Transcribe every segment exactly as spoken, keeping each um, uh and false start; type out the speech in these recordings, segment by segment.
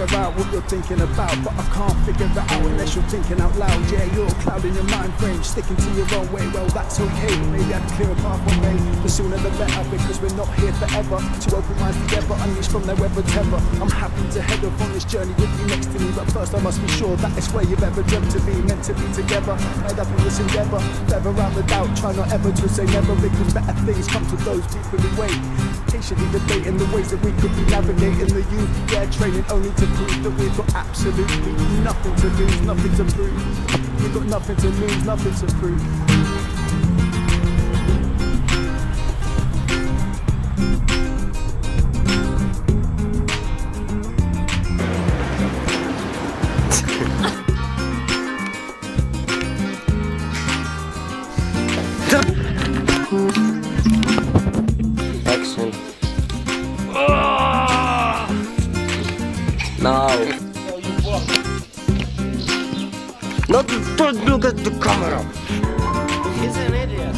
figure out what you're thinking about, but I can't figure that out unless you're thinking out loud. Yeah, you're a cloud in your mind frame, sticking to your own way. Well, that's okay, but maybe I can clear a path one day. The sooner the better, because we're not here forever. Two open minds together, unleashed from their weather tether. I'm happy to head off on this journey with you next to me, but first I must be sure that it's where you've ever dreamt to be, meant to be together. Made up in this endeavour, never around the doubt. Try not ever to say never, because better things come to those people who wait. Patiently debating the ways that we could be navigating the youth. Yeah, training only to prove that we've got absolutely nothing to lose, nothing to prove. We've got nothing to lose, nothing to prove. Action. Oh! Now. Not don't look at the camera. He's an idiot.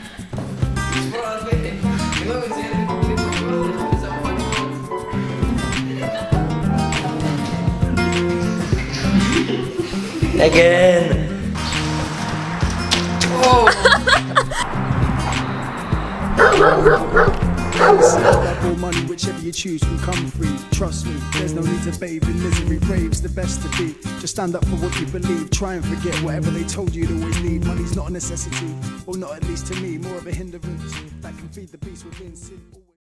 Again. Oh. Love or money, whichever you choose can come free. Trust me, there's no need to bathe in misery. Brave's the best to be. Just stand up for what you believe. Try and forget whatever they told you you'd always need. Money's not a necessity, or not at least to me. More of a hindrance that can feed the beast within sin.